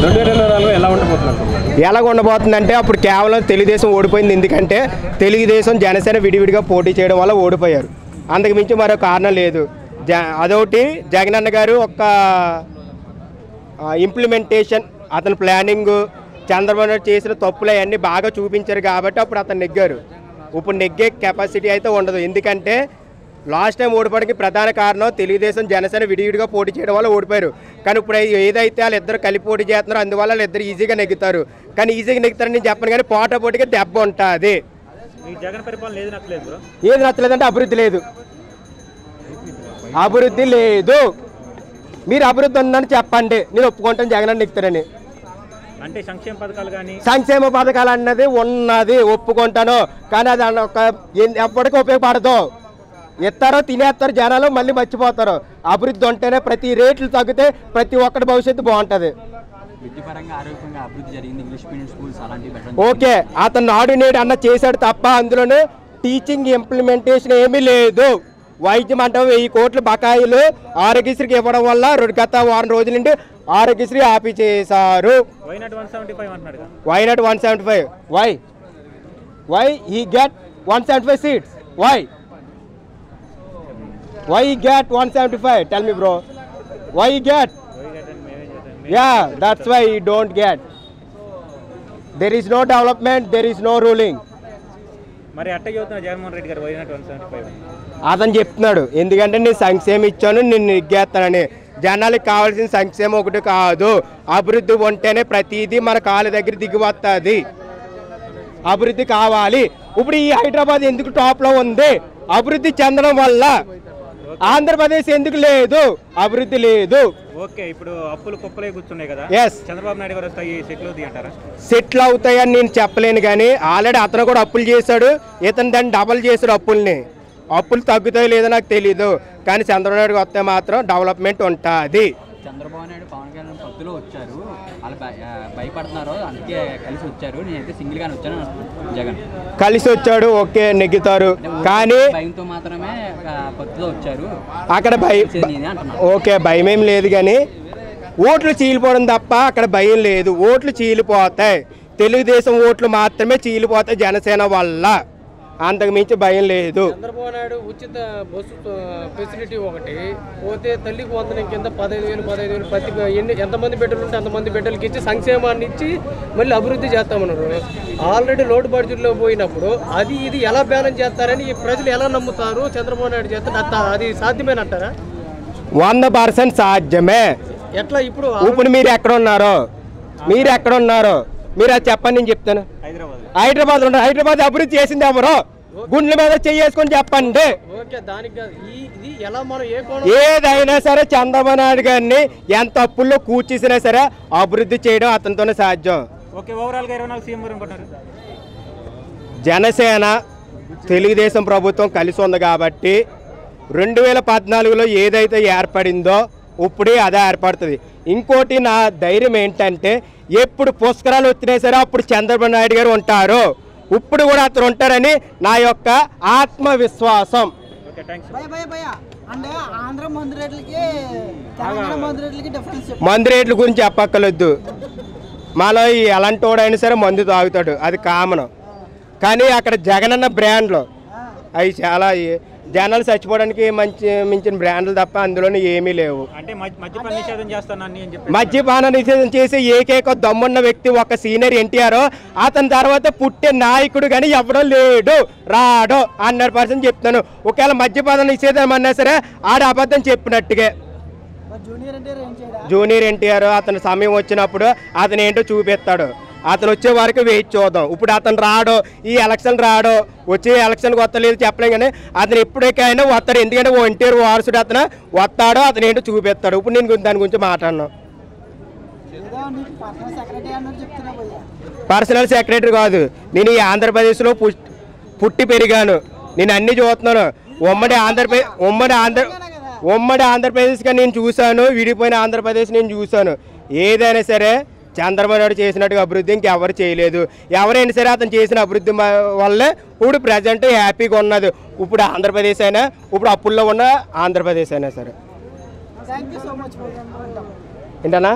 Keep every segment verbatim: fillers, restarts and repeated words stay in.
రెండు వేల ఇరవై నాలుగు ఎలా ఉండబోతుంది? ఎలా ఉండబోతుందంటే అప్పుడు కేవలం తెలుగుదేశం ఓడిపోయింది. ఎందుకంటే తెలుగుదేశం జనసేన విడివిడిగా పోటీ చేయడం వల్ల ఓడిపోయారు. అంతకు మించి మరో కారణం లేదు. జ అదొకటి జగనన్న గారు ఒక ఇంప్లిమెంటేషన్, అతని ప్లానింగ్, చంద్రబాబు నాయుడు చేసిన తప్పులు అవన్నీ బాగా చూపించారు కాబట్టి అప్పుడు అతను నెగ్గారు. ఇప్పుడు నెగ్గే కెపాసిటీ అయితే ఉండదు. ఎందుకంటే లాస్ట్ టైం ఓడిపోవడానికి ప్రధాన కారణం తెలుగుదేశం జనసేన విడివిడిగా పోటీ చేయడం వల్ల ఓడిపోయారు. కానీ ఇప్పుడు ఏదైతే వాళ్ళిద్దరు కలిపి పోటీ చేస్తున్నారో అందువల్ల వాళ్ళిద్దరు ఈజీగా నెగ్గుతారు. కానీ ఈజీగా నెగ్గుతారని నేను చెప్పను, కానీ పోటా పోటీగా దెబ్బ ఉంటుంది. ఏది నచ్చలేదంటే అభివృద్ధి లేదు. అభివృద్ధి లేదు. మీరు అభివృద్ధి ఉందని చెప్పండి, నేను ఒప్పుకుంటాను జగన్ నెగ్గుతారని. అంటే సంక్షేమ పథకాలు కానీ సంక్షేమ పథకాలు అన్నది ఉన్నది ఒప్పుకుంటాను, కానీ అది ఒక ఎప్పటికీ ఉపయోగపడదు. ఇస్తారో తినేస్తారు జనాలు, మళ్ళీ మర్చిపోతారు. అభివృద్ధి ఉంటేనే ప్రతి రేట్లు తగ్గితే ప్రతి ఒక్కటి భవిష్యత్తు బాగుంటుంది. ఓకే, అతను నాడు నేడు అన్న చేశాడు తప్ప అందులోనే టీచింగ్ ఇంప్లిమెంటేషన్ ఏమీ లేదు. వైద్యం అంటే వెయ్యి కోట్ల బకాయిలు ఆరోగ్యశ్రీకి ఇవ్వడం వల్ల రెండు గత వారం రోజుల నుండి ఆరోగ్యశ్రీ ఆపి చేశారు. Why not one seventy five why why he get one seventy five seats why why you get one seventy-five? Tell me, bro, why you get? Yeah, that's why you don't get. There is no development, there is no ruling. మరి అట్ట చెప్తున్నా జగన్మోహన్ రెడ్డి గారు why not one seventy five అతను చెప్తున్నాడు. ఎందుకంటే నేను సంక్షేమం ఇచ్చాను, నేను నెగ్గేస్తానని. జనాలకు కావాల్సిన సంక్షేమం ఒకటి కాదు, అభివృద్ధి ఉంటేనే ప్రతిదీ మన కాళ్ళ దగ్గర దిగి వస్తుంది. అభివృద్ధి కావాలి. ఇప్పుడు ఈ హైదరాబాద్ ఎందుకు టాప్లో ఉంది? అభివృద్ధి చెందడం వల్ల. ఆంధ్రప్రదేశ్ ఎందుకు లేదు? అభివృద్ధి లేదు. ఓకే, ఇప్పుడు అప్పులు కుప్పలే కూర్చున్నాయి కదా. ఎస్, చంద్రబాబు నాయుడు గారు వస్తాయి సెటిల్ అవుతాయి అంటారా? సెటిల్ అవుతాయని నేను చెప్పలేను, కానీ ఆల్రెడీ అతను కూడా అప్పులు చేశాడు, ఇతను దాన్ని డబల్ చేశాడు అప్పుల్ని. అప్పులు తగ్గుతాయో లేదో నాకు తెలీదు, కానీ చంద్రబాబు నాయుడు వస్తే మాత్రం డెవలప్మెంట్ ఉంటుంది. చంద్రబాబు నాయుడు పవన్ కళ్యాణ్ పొత్తులో వచ్చారు, వాళ్ళు భయపడుతున్నారు, అందుకే కలిసి వచ్చారు. నేనైతే సింగిల్ గానే వచ్చాను. జగన్ కలిసి వచ్చాడు, ఓకే, నెగ్గుతారు, కానీ భయంతో మాత్రమే పొత్తులో వచ్చారు. అక్కడ భయం, ఓకే, భయం ఏం లేదు, కానీ ఓట్లు చీలిపోవడం తప్ప అక్కడ భయం లేదు. ఓట్లు చీలిపోతాయి, తెలుగుదేశం ఓట్లు మాత్రమే చీలిపోతాయి జనసేన వల్ల, అంతకు మించి భయం లేదు. చంద్రబాబు నాయుడు ఉచిత బస్సు ఫెసిలిటీ ఒకటి పోతే తల్లికి వందనం కింద పదహైదు వేలు పదహైదు వేలు ప్రతి ఎన్ని ఎంతమంది బిడ్డలు ఉంటే అంతమంది బిడ్డలకి ఇచ్చి సంక్షేమాన్ని ఇచ్చి మళ్ళీ అభివృద్ధి చేస్తామన్నారు. ఆల్రెడీ లోటు బడ్జెట్లో పోయినప్పుడు అది ఇది ఎలా బ్యాలెన్స్ చేస్తారని ప్రజలు ఎలా నమ్ముతారు? చంద్రబాబు నాయుడు చేస్తే అది సాధ్యమేనంటారా? వంద పర్సెంట్ సాధ్యమే. ఎట్లా? ఇప్పుడు ఇప్పుడు మీరు ఎక్కడ ఉన్నారో, మీరు ఎక్కడ ఉన్నారో మీరు అది చెప్పండి, నేను చెప్తాను. హైదరాబాద్ ఉన్నారు, హైదరాబాద్ అభివృద్ధి చేసింది ఎవరో? గుండెల మీద చేసుకొని చెప్పండి. ఏదైనా సరే చంద్రబాబు నాయుడు గారిని ఎంత అప్పుల్లో కూర్చేసినా సరే అభివృద్ధి చేయడం అతనితోనే సాధ్యం. జనసేన తెలుగుదేశం ప్రభుత్వం కలిసి ఉంది కాబట్టి రెండు వేల పద్నాలుగులో ఏదైతే ఏర్పడిందో ఇప్పుడే అదే ఏర్పడుతుంది. ఇంకోటి నా ధైర్యం ఏంటంటే ఎప్పుడు పుష్కరాలు వచ్చినా సరే అప్పుడు చంద్రబాబు నాయుడు గారు ఉంటారు, ఇప్పుడు కూడా అతను ఉంటారని నా యొక్క ఆత్మవిశ్వాసం. మందు రేట్ల గురించి చెప్పక్కర్లేదు, మాలో ఎలాంటి వాడైనా సరే మందు తాగుతాడు, అది కామన్. కానీ అక్కడ జగనన్న బ్రాండ్లు అవి చాలా జనాలు చచ్చిపోవడానికి మంచి మించిన బ్రాండ్లు తప్ప అందులోనే ఏమీ లేవు. మద్యపాన నిషేధం చేసి ఏకైక దమ్మున్న వ్యక్తి ఒక సీనియర్ ఎన్టీఆర్, అతని తర్వాత పుట్టే నాయకుడు కానీ ఎవడో లేడు, రాడో హండ్రెడ్ పర్సెంట్ చెప్తాను. ఒకవేళ మద్యపాన నిషేధం అన్నా సరే ఆడ అబద్ధం చెప్పినట్టుగా. జూనియర్ ఎన్టీఆర్ అతని సమయం వచ్చినప్పుడు అతను ఏంటో చూపిస్తాడు, అతను వచ్చే వరకు వెయిట్ చూద్దాం. ఇప్పుడు అతను రాడో, ఈ ఎలక్షన్ రాడో, వచ్చే ఎలక్షన్కి వస్తలేదు చెప్పలేం, కానీ అతను ఎప్పటికైనా వస్తాడు. ఎందుకంటే ఓ ఎన్టీఆర్ వారసుడు అతను వస్తాడో, అతను ఏంటో చూపిస్తాడు. ఇప్పుడు నేను దాని గురించి మాట్లాడినా. పర్సనల్ సెక్రటరీ కాదు, నేను ఈ ఆంధ్రప్రదేశ్లో పుట్టి పెరిగాను, నేను అన్నీ చూస్తున్నాను. ఉమ్మడి ఆంధ్రప్రదేశ్ ఉమ్మడి ఆంధ్ర ఉమ్మడి ఆంధ్రప్రదేశ్గా నేను చూశాను, విడిపోయిన ఆంధ్రప్రదేశ్ నేను చూశాను. ఏదైనా సరే చంద్రబాబు నాయుడు చేసినట్టుగా అభివృద్ధి ఇంకెవరు చేయలేదు. ఎవరైనా సరే అతను చేసిన అభివృద్ధి వల్లే ఇప్పుడు ప్రజెంట్ హ్యాపీగా ఉన్నది. ఇప్పుడు ఆంధ్రప్రదేశ్ అయినా, ఇప్పుడు అప్పుల్లో ఉన్న ఆంధ్రప్రదేశ్ అయినా సరే. ఏంటన్నా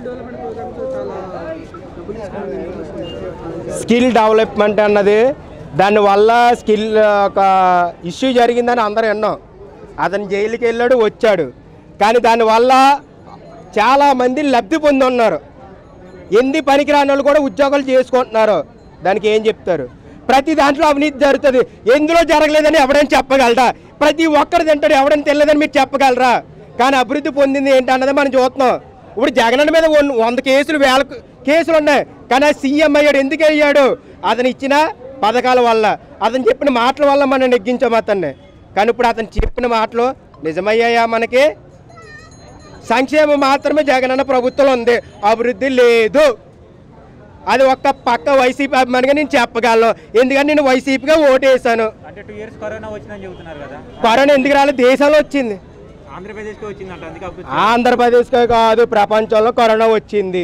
స్కిల్ డెవలప్మెంట్ అన్నది దానివల్ల స్కిల్ ఒక ఇష్యూ జరిగిందని అందరూ విన్నాం. అతను జైలుకి వెళ్ళాడు, వచ్చాడు. కానీ దానివల్ల చాలామంది లబ్ధి పొంది ఉన్నారు. ఎన్ని పనికిరాని వాళ్ళు కూడా ఉద్యోగాలు చేసుకుంటున్నారు. దానికి ఏం చెప్తారు? ప్రతి దాంట్లో అవినీతి జరుగుతుంది. ఎందులో జరగలేదని ఎవడైనా చెప్పగలరా? ప్రతి ఒక్కరు తింటాడు, ఎవడైనా తెలియదని మీరు చెప్పగలరా? కానీ అభివృద్ధి పొందింది ఏంటన్నది మనం చూస్తున్నాం. ఇప్పుడు జగన్ మీద వంద కేసులు వేల కేసులు ఉన్నాయి. కానీ సీఎం అయ్యాడు. ఎందుకు అయ్యాడు? అతను ఇచ్చిన పథకాల వల్ల, అతను చెప్పిన మాటల వల్ల మనం నెగ్గించాం అతన్ని. కానీ ఇప్పుడు అతను చెప్పిన మాటలు నిజమయ్యాయా? మనకి సంక్షేమం మాత్రమే జగనన్న ప్రభుత్వంలో ఉంది, అభివృద్ధి లేదు. అది ఒక్క పక్క వైసీపీ అభిమానిగా నేను చెప్పగలను. ఎందుకంటే నేను వైసీపీగా ఓటేసాను. అంటే టూ ఇయర్స్ కరోనా వచ్చిందని చెబుతున్నారు కదా. కరోనా ఎందుకు రాలేదు? దేశంలో వచ్చింది, ఆంధ్రప్రదేశ్కి వచ్చిందంట. అందుకే అభివృద్ధి ఆంధ్రప్రదేశ్కే కాదు ప్రపంచంలో కరోనా వచ్చింది.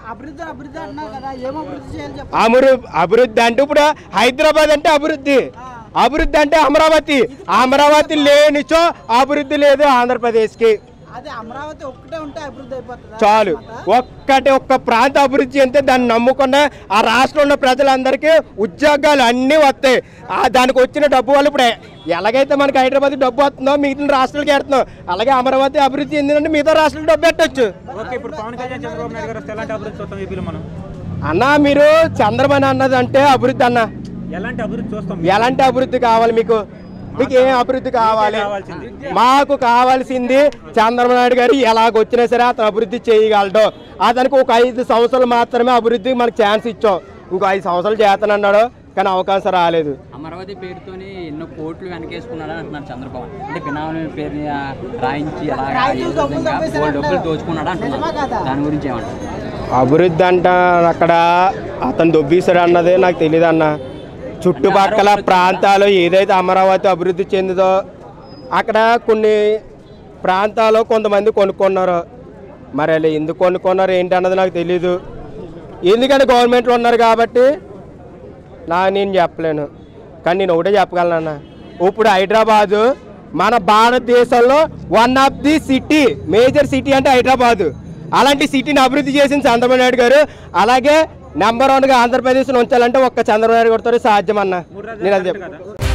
అమరు అభివృద్ధి అంటే ఇప్పుడు హైదరాబాద్ అంటే అభివృద్ధి, అభివృద్ధి అంటే అమరావతి, అమరావతి లేనిచో అభివృద్ధి లేదు ఆంధ్రప్రదేశ్కి. చాలు, ఒక్కటి ఒక్క ప్రాంత అభివృద్ధి అంటే దాన్ని నమ్ముకున్న ఆ రాష్ట్రంలో ఉన్న ప్రజలందరికీ ఉద్యోగాలు అన్నీ వస్తాయి. దానికి వచ్చిన డబ్బు వల్ల ఇప్పుడు ఎలాగైతే మనకి హైదరాబాద్ డబ్బు వస్తుందో మిగతా రాష్ట్రాలకి వెళ్తున్నాం, అలాగే అమరావతి అభివృద్ధి ఎందుకంటే మిగతా రాష్ట్రాలకు డబ్బు పెట్టచ్చు. అన్న మీరు చంద్రబాబు అన్నది అంటే అభివృద్ధి అన్న, ఎలాంటి అభివృద్ధి చూస్తాం? ఎలాంటి అభివృద్ధి కావాలి మీకు? మీకు ఏం అభివృద్ధి కావాలి? మాకు కావాల్సింది చంద్రబాబు నాయుడు గారు ఎలాగొచ్చినా సరే అతను అభివృద్ధి చేయగలడు. అతనికి ఒక ఐదు సంవత్సరాలు మాత్రమే అభివృద్ధికి మనకు ఛాన్స్ ఇచ్చాం. ఇంకో ఐదు సంవత్సరాలు చేస్తానన్నాడు, కానీ అవకాశం రాలేదు. అమరావతి పేరుతోని ఎన్నో కోట్లు వెనకేసుకున్నాడని అంటున్నారు చంద్రబాబు. అంటే బినామీ పేరు రాయించి డబ్బులు దోచుకున్నాడు అంటున్నారు. దాని గురించి ఏమంటారు? అభివృద్ధి అంట అక్కడ అతను దొబ్బీసాడు అన్నది నాకు తెలియదు అన్న. చుట్టుపక్కల ప్రాంతాలు ఏదైతే అమరావతి అభివృద్ధి చెందుదో అక్కడ కొన్ని ప్రాంతాలు కొంతమంది కొనుక్కున్నారు. మరి వాళ్ళు ఎందుకు కొనుక్కున్నారు ఏంటి అన్నది నాకు తెలీదు. ఎందుకంటే గవర్నమెంట్లో ఉన్నారు కాబట్టి నా నేను చెప్పలేను. కానీ నేను ఒకటే చెప్పగలను అన్న, ఇప్పుడు హైదరాబాదు మన భారతదేశంలో one of the city, major city అంటే హైదరాబాదు. అలాంటి సిటీని అభివృద్ధి చేసిన చంద్రబాబు నాయుడు గారు. అలాగే నెంబర్ వన్గా ఆంధ్రప్రదేశ్ను ఉంచాలంటే ఒక్క చంద్రబాబు నాయుడు గారితో సాధ్యం అన్న. నేను అది చెప్తాను.